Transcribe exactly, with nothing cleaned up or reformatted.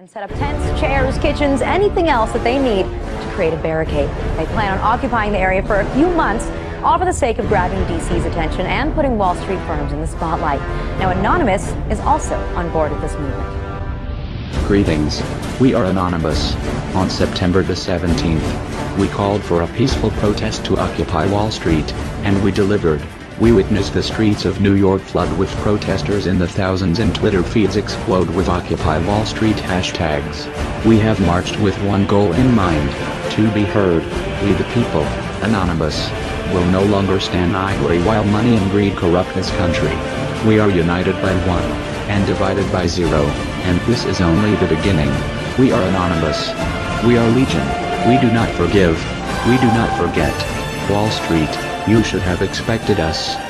and set up tents, chairs, kitchens, anything else that they need to create a barricade. They plan on occupying the area for a few months, all for the sake of grabbing D C's attention and putting Wall Street firms in the spotlight. Now, Anonymous is also on board with this movement. Greetings. We are Anonymous. On September the seventeenth, we called for a peaceful protest to occupy Wall Street, and we delivered. We witnessed the streets of New York flood with protesters in the thousands and Twitter feeds explode with Occupy Wall Street hashtags. We have marched with one goal in mind, to be heard. We the people, Anonymous, will no longer stand idly while money and greed corrupt this country. We are united by one, and divided by zero, and this is only the beginning. We are Anonymous. We are Legion. We do not forgive. We do not forget. Wall Street, you should have expected us.